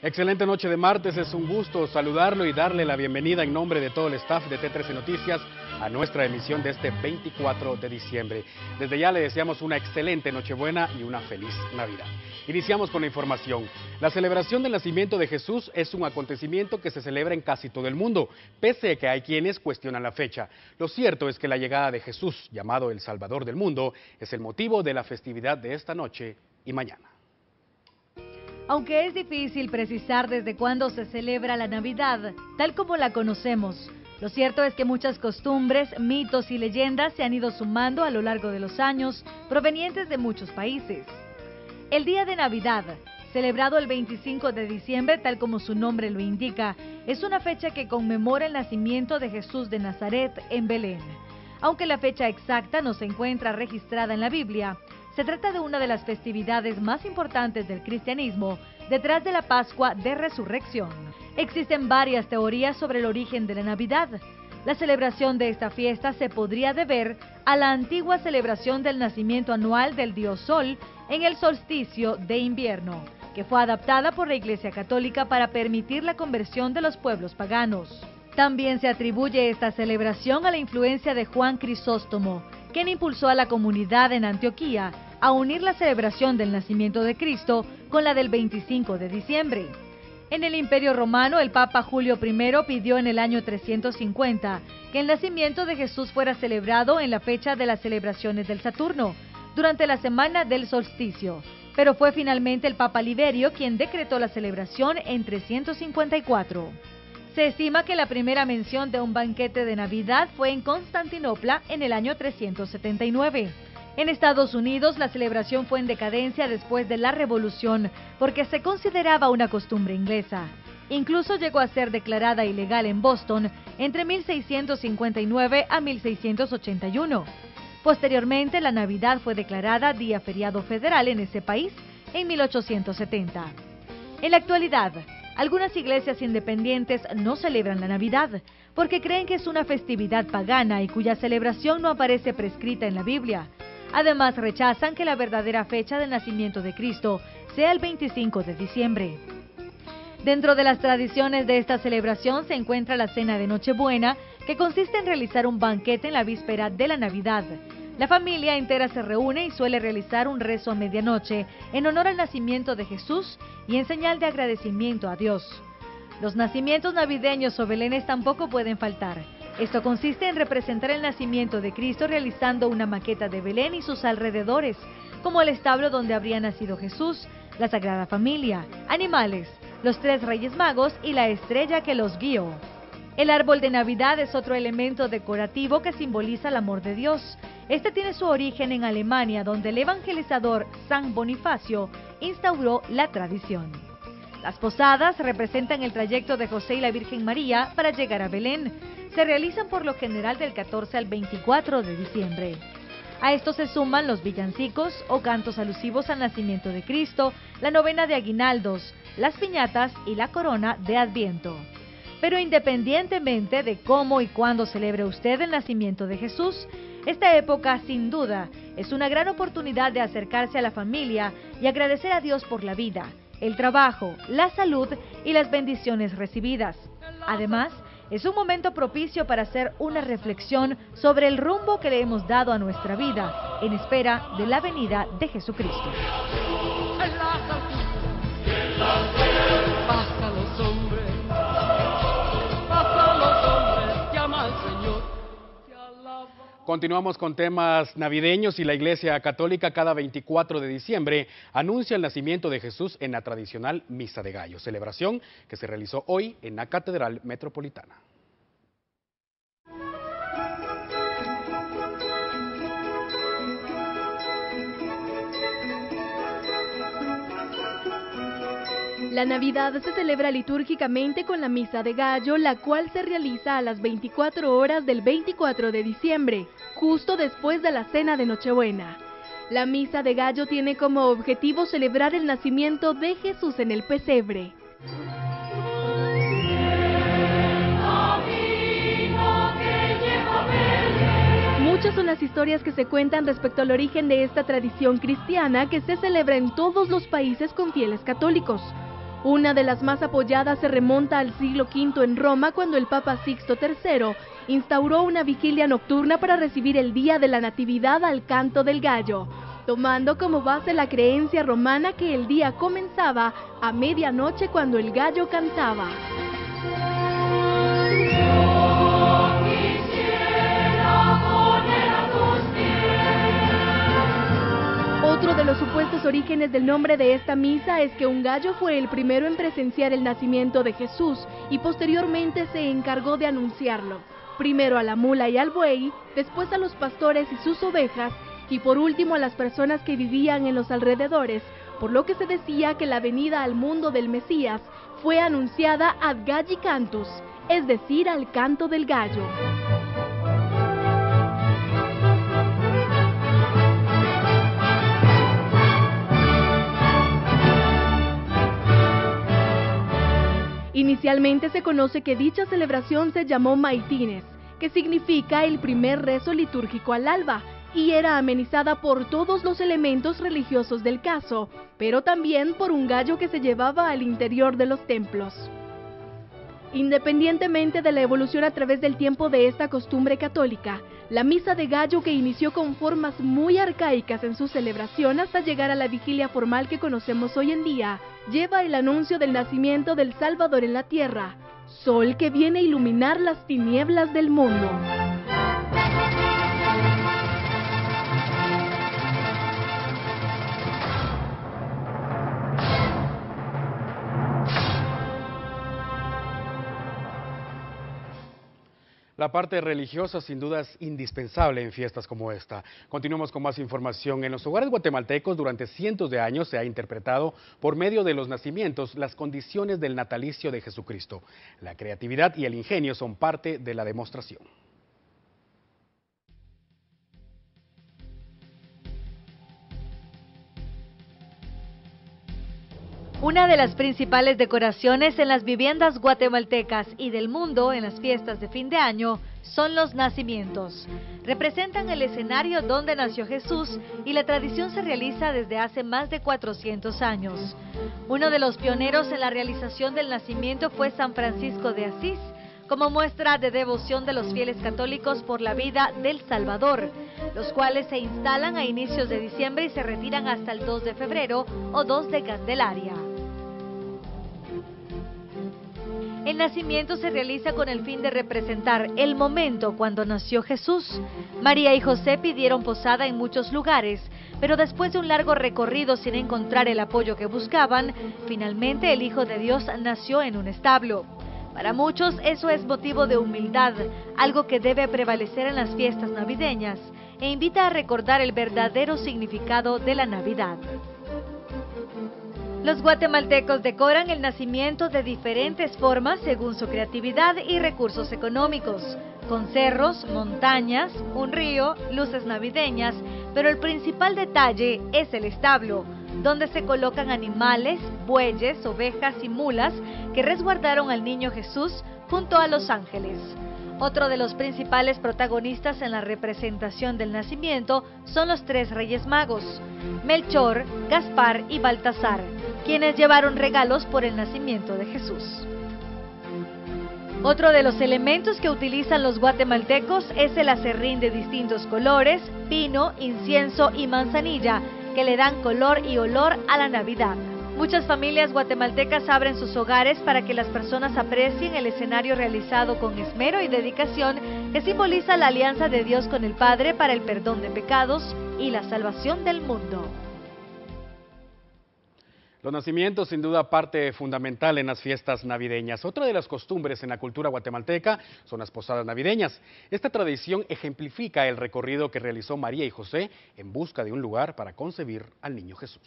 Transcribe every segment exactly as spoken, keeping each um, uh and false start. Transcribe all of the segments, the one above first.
Excelente noche de martes, es un gusto saludarlo y darle la bienvenida en nombre de todo el staff de T trece Noticias a nuestra emisión de este veinticuatro de diciembre. Desde ya le deseamos una excelente Nochebuena y una feliz Navidad. Iniciamos con la información. La celebración del nacimiento de Jesús es un acontecimiento que se celebra en casi todo el mundo, pese a que hay quienes cuestionan la fecha. Lo cierto es que la llegada de Jesús, llamado el Salvador del mundo, es el motivo de la festividad de esta noche y mañana. Aunque es difícil precisar desde cuándo se celebra la Navidad, tal como la conocemos, lo cierto es que muchas costumbres, mitos y leyendas se han ido sumando a lo largo de los años, provenientes de muchos países. El día de Navidad, celebrado el veinticinco de diciembre, tal como su nombre lo indica, es una fecha que conmemora el nacimiento de Jesús de Nazaret en Belén. Aunque la fecha exacta no se encuentra registrada en la Biblia, se trata de una de las festividades más importantes del cristianismo, detrás de la Pascua de Resurrección. Existen varias teorías sobre el origen de la Navidad. La celebración de esta fiesta se podría deber a la antigua celebración del nacimiento anual del dios Sol en el solsticio de invierno, que fue adaptada por la Iglesia Católica para permitir la conversión de los pueblos paganos. También se atribuye esta celebración a la influencia de Juan Crisóstomo, quien impulsó a la comunidad en Antioquía a unir la celebración del nacimiento de Cristo con la del veinticinco de diciembre. En el Imperio Romano, el Papa Julio primero pidió en el año trescientos cincuenta que el nacimiento de Jesús fuera celebrado en la fecha de las celebraciones del Saturno, durante la semana del solsticio, pero fue finalmente el Papa Liberio quien decretó la celebración en trescientos cincuenta y cuatro. Se estima que la primera mención de un banquete de Navidad fue en Constantinopla en el año trescientos setenta y nueve. En Estados Unidos, la celebración fue en decadencia después de la Revolución porque se consideraba una costumbre inglesa. Incluso llegó a ser declarada ilegal en Boston entre mil seiscientos cincuenta y nueve a mil seiscientos ochenta y uno. Posteriormente, la Navidad fue declarada día feriado federal en ese país en mil ochocientos setenta. En la actualidad, algunas iglesias independientes no celebran la Navidad porque creen que es una festividad pagana y cuya celebración no aparece prescrita en la Biblia. Además, rechazan que la verdadera fecha del nacimiento de Cristo sea el veinticinco de diciembre. Dentro de las tradiciones de esta celebración se encuentra la cena de Nochebuena, que consiste en realizar un banquete en la víspera de la Navidad. La familia entera se reúne y suele realizar un rezo a medianoche en honor al nacimiento de Jesús y en señal de agradecimiento a Dios. Los nacimientos navideños o belenes tampoco pueden faltar. Esto consiste en representar el nacimiento de Cristo realizando una maqueta de Belén y sus alrededores, como el establo donde habría nacido Jesús, la Sagrada Familia, animales, los tres Reyes Magos y la estrella que los guió. El árbol de Navidad es otro elemento decorativo que simboliza el amor de Dios. Este tiene su origen en Alemania, donde el evangelizador San Bonifacio instauró la tradición. Las posadas representan el trayecto de José y la Virgen María para llegar a Belén. Se realizan por lo general del catorce al veinticuatro de diciembre. A esto se suman los villancicos o cantos alusivos al nacimiento de Cristo, la novena de aguinaldos, las piñatas y la corona de Adviento. Pero independientemente de cómo y cuándo celebre usted el nacimiento de Jesús, esta época, sin duda, es una gran oportunidad de acercarse a la familia y agradecer a Dios por la vida, el trabajo, la salud y las bendiciones recibidas. Además, es un momento propicio para hacer una reflexión sobre el rumbo que le hemos dado a nuestra vida, en espera de la venida de Jesucristo. Continuamos con temas navideños y la Iglesia Católica cada veinticuatro de diciembre anuncia el nacimiento de Jesús en la tradicional Misa de Gallo, celebración que se realizó hoy en la Catedral Metropolitana. La Navidad se celebra litúrgicamente con la Misa de Gallo, la cual se realiza a las veinticuatro horas del veinticuatro de diciembre, justo después de la cena de Nochebuena. La Misa de Gallo tiene como objetivo celebrar el nacimiento de Jesús en el pesebre. Muchas son las historias que se cuentan respecto al origen de esta tradición cristiana que se celebra en todos los países con fieles católicos. Una de las más apoyadas se remonta al siglo quinto en Roma, cuando el Papa Sixto tercero instauró una vigilia nocturna para recibir el día de la Natividad al canto del gallo, tomando como base la creencia romana que el día comenzaba a medianoche cuando el gallo cantaba. Otro de los supuestos orígenes del nombre de esta misa es que un gallo fue el primero en presenciar el nacimiento de Jesús y posteriormente se encargó de anunciarlo, primero a la mula y al buey, después a los pastores y sus ovejas, y por último a las personas que vivían en los alrededores, por lo que se decía que la venida al mundo del Mesías fue anunciada ad galli cantus, es decir, al canto del gallo. Inicialmente se conoce que dicha celebración se llamó maitines, que significa el primer rezo litúrgico al alba, y era amenizada por todos los elementos religiosos del caso, pero también por un gallo que se llevaba al interior de los templos. Independientemente de la evolución a través del tiempo de esta costumbre católica, la misa de gallo, que inició con formas muy arcaicas en su celebración hasta llegar a la vigilia formal que conocemos hoy en día, lleva el anuncio del nacimiento del Salvador en la tierra, sol que viene a iluminar las tinieblas del mundo. La parte religiosa sin duda es indispensable en fiestas como esta. Continuamos con más información. En los hogares guatemaltecos durante cientos de años se ha interpretado por medio de los nacimientos las condiciones del natalicio de Jesucristo. La creatividad y el ingenio son parte de la demostración. Una de las principales decoraciones en las viviendas guatemaltecas y del mundo en las fiestas de fin de año son los nacimientos. Representan el escenario donde nació Jesús y la tradición se realiza desde hace más de cuatrocientos años. Uno de los pioneros en la realización del nacimiento fue San Francisco de Asís, como muestra de devoción de los fieles católicos por la vida del Salvador, los cuales se instalan a inicios de diciembre y se retiran hasta el dos de febrero o dos de Candelaria. El nacimiento se realiza con el fin de representar el momento cuando nació Jesús. María y José pidieron posada en muchos lugares, pero después de un largo recorrido sin encontrar el apoyo que buscaban, finalmente el Hijo de Dios nació en un establo. Para muchos eso es motivo de humildad, algo que debe prevalecer en las fiestas navideñas, e invita a recordar el verdadero significado de la Navidad. Los guatemaltecos decoran el nacimiento de diferentes formas según su creatividad y recursos económicos, con cerros, montañas, un río, luces navideñas, pero el principal detalle es el establo, donde se colocan animales, bueyes, ovejas y mulas que resguardaron al niño Jesús junto a los ángeles. Otro de los principales protagonistas en la representación del nacimiento son los tres Reyes Magos, Melchor, Gaspar y Baltasar, quienes llevaron regalos por el nacimiento de Jesús. Otro de los elementos que utilizan los guatemaltecos es el aserrín de distintos colores, pino, incienso y manzanilla, que le dan color y olor a la Navidad. Muchas familias guatemaltecas abren sus hogares para que las personas aprecien el escenario realizado con esmero y dedicación, que simboliza la alianza de Dios con el Padre para el perdón de pecados y la salvación del mundo. Los nacimientos, sin duda, parte fundamental en las fiestas navideñas. Otra de las costumbres en la cultura guatemalteca son las posadas navideñas. Esta tradición ejemplifica el recorrido que realizó María y José en busca de un lugar para concebir al niño Jesús.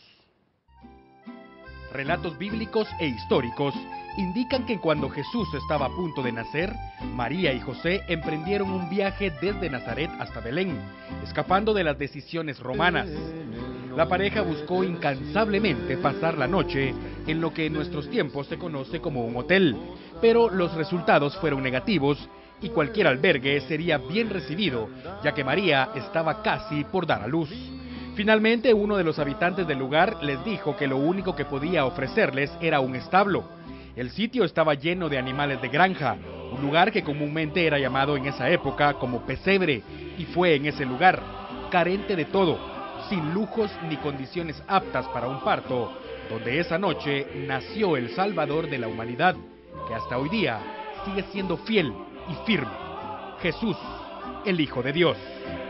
Relatos bíblicos e históricos indican que cuando Jesús estaba a punto de nacer, María y José emprendieron un viaje desde Nazaret hasta Belén, escapando de las decisiones romanas. La pareja buscó incansablemente pasar la noche en lo que en nuestros tiempos se conoce como un hotel, pero los resultados fueron negativos y cualquier albergue sería bien recibido, ya que María estaba casi por dar a luz. Finalmente, uno de los habitantes del lugar les dijo que lo único que podía ofrecerles era un establo. El sitio estaba lleno de animales de granja, un lugar que comúnmente era llamado en esa época como pesebre, y fue en ese lugar, carente de todo, sin lujos ni condiciones aptas para un parto, donde esa noche nació el Salvador de la humanidad, que hasta hoy día sigue siendo fiel y firme, Jesús, el Hijo de Dios.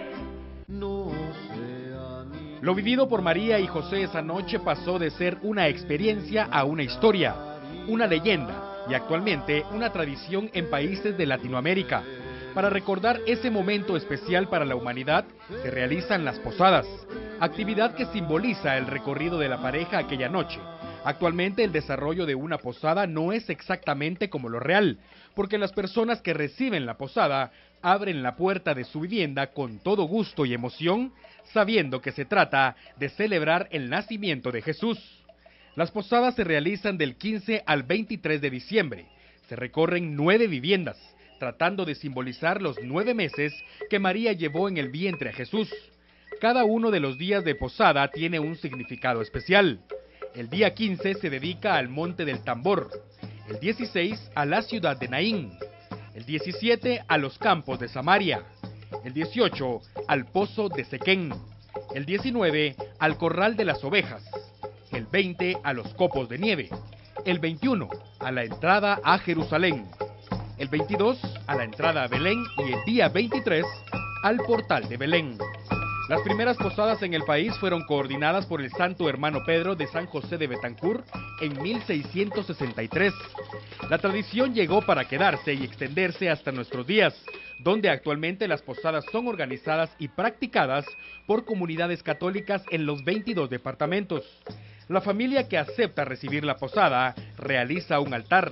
Lo vivido por María y José esa noche pasó de ser una experiencia a una historia, una leyenda y actualmente una tradición en países de Latinoamérica. Para recordar ese momento especial para la humanidad, se realizan las posadas, actividad que simboliza el recorrido de la pareja aquella noche. Actualmente el desarrollo de una posada no es exactamente como lo real, porque las personas que reciben la posada abren la puerta de su vivienda con todo gusto y emoción, sabiendo que se trata de celebrar el nacimiento de Jesús. Las posadas se realizan del quince al veintitrés de diciembre. Se recorren nueve viviendas, tratando de simbolizar los nueve meses que María llevó en el vientre a Jesús. Cada uno de los días de posada tiene un significado especial. El día quince se dedica al Monte del Tambor, el dieciséis a la ciudad de Naín, el diecisiete a los campos de Samaria, el dieciocho al pozo de Sequén, el diecinueve al corral de las ovejas, el veinte a los copos de nieve, el veintiuno a la entrada a Jerusalén, el veintidós a la entrada a Belén y el día veintitrés al portal de Belén. Las primeras posadas en el país fueron coordinadas por el Santo Hermano Pedro de San José de Betancur en mil seiscientos sesenta y tres. La tradición llegó para quedarse y extenderse hasta nuestros días, donde actualmente las posadas son organizadas y practicadas por comunidades católicas en los veintidós departamentos. La familia que acepta recibir la posada realiza un altar.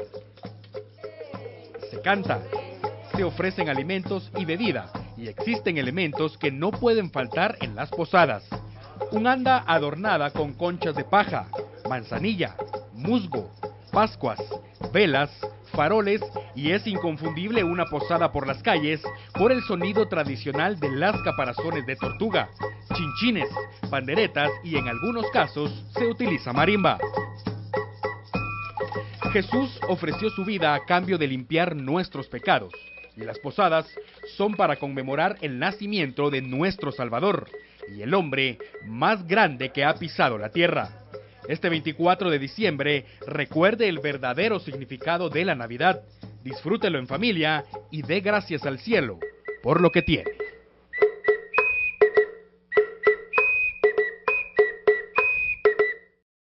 Se canta, se ofrecen alimentos y bebida, y existen elementos que no pueden faltar en las posadas. Un anda adornada con conchas de paja, manzanilla, musgo, pascuas, velas, faroles y es inconfundible una posada por las calles por el sonido tradicional de las caparazones de tortuga, chinchines, panderetas y en algunos casos se utiliza marimba. Jesús ofreció su vida a cambio de limpiar nuestros pecados. Y las posadas son para conmemorar el nacimiento de nuestro Salvador y el hombre más grande que ha pisado la tierra. Este veinticuatro de diciembre recuerde el verdadero significado de la Navidad, disfrútelo en familia y dé gracias al cielo por lo que tiene.